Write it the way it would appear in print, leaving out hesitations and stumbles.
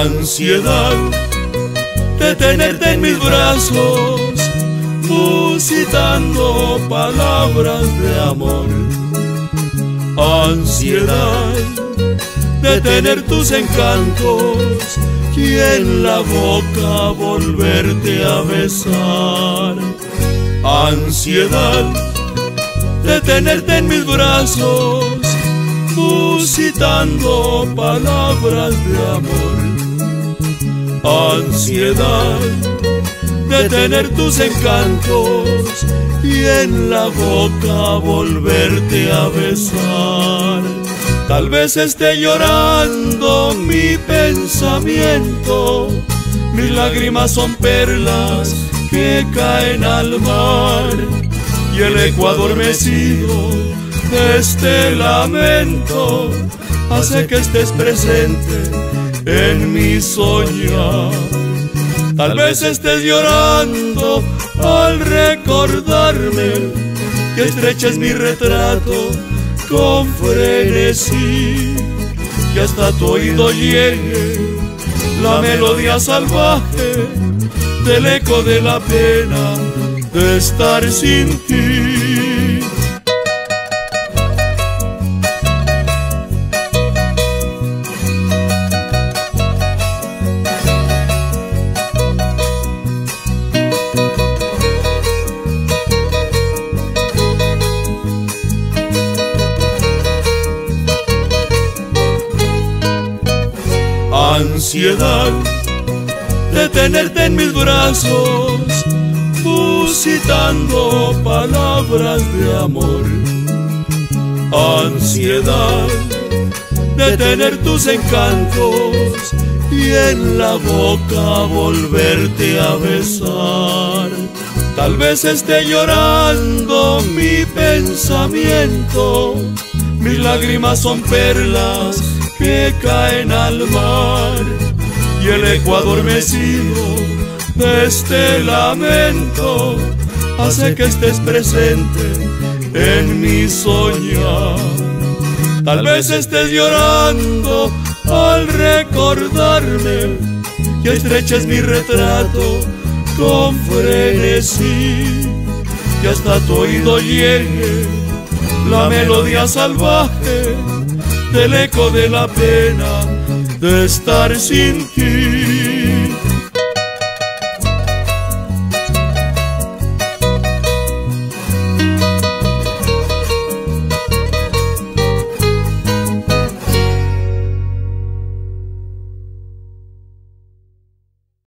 Ansiedad de tenerte en mis brazos, musitando palabras de amor. Ansiedad de tener tus encantos y en la boca volverte a besar. Ansiedad de tenerte en mis brazos, musitando palabras de amor. Ansiedad de tener tus encantos y en la boca volverte a besar. Tal vez esté llorando mi pensamiento, mis lágrimas son perlas que caen al mar, y el eco adormecido de este lamento hace que estés presente en mi soñar. Tal vez estés llorando al recordarme que estreches mi retrato con frenesí, que hasta tu oído llegue la melodía salvaje del eco de la pena de estar sin ti. Ansiedad de tenerte en mis brazos, musitando palabras de amor. Ansiedad de tener tus encantos y en la boca volverte a besar. Tal vez esté llorando mi pensamiento, mis lágrimas son perlas que caen al mar, y el eco adormecido de este lamento hace que estés presente en mi soñar. Tal vez estés llorando al recordarme que estreches mi retrato con frenesí, que hasta tu oído llegue la melodía salvaje del eco de la pena de estar sin ti.